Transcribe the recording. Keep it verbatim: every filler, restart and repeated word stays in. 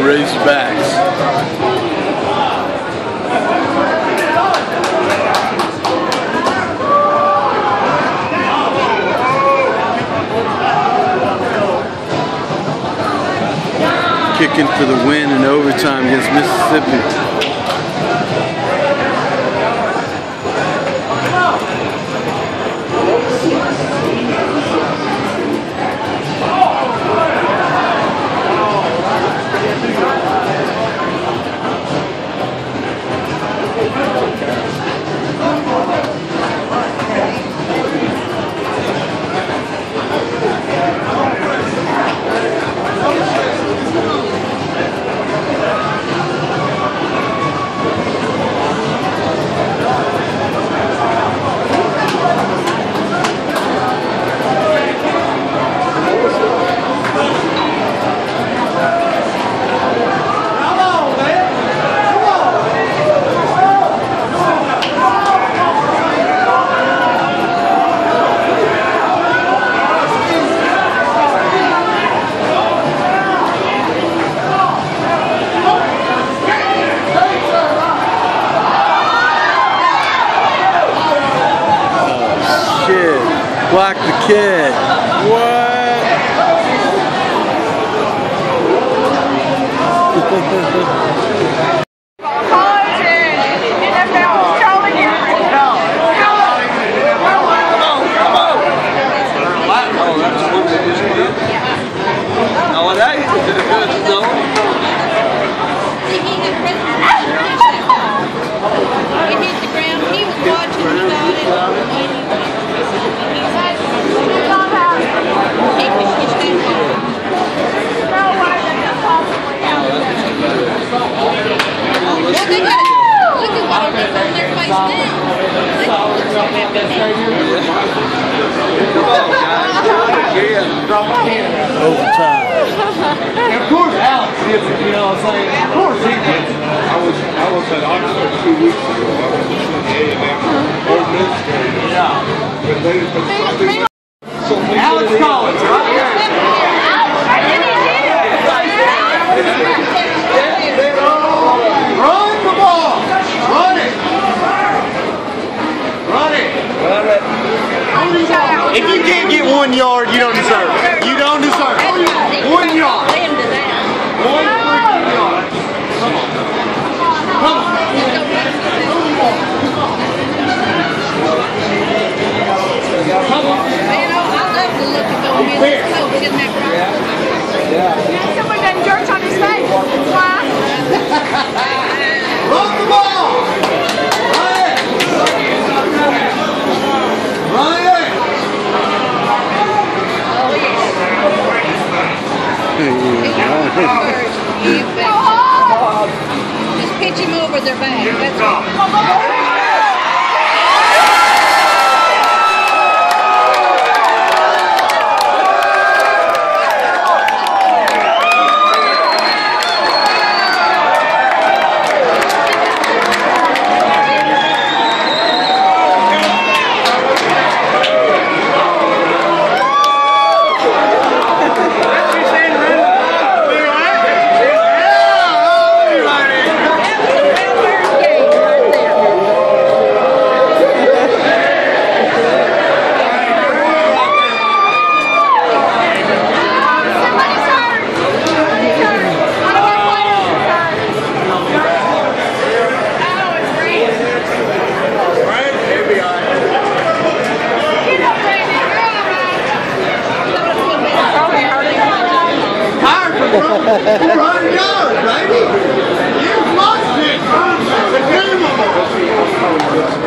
Razorbacks. Kicking for the win in overtime against Mississippi. Block the kid. What? Overtime. And of course Alex gets it, you know what I'm saying? Of course he gets it. I was I was at Oxford two weeks ago. I was listening to A and M administrator. Yeah. But they but so Alex Collins, right here. Run the ball! Run it! Run it! Run it! If you can't get one yard, you don't deserve it. You don't deserve it. One yard. One freaking yard. Come on. Come on. Come on. Man, I love to look at those men so we didn't have problems. Yeah. Someone done dirt on his face. Why? Run the ball. Run it. Run it. Just pitch him over their back. That's all. four hundred yards, baby! You must be the game.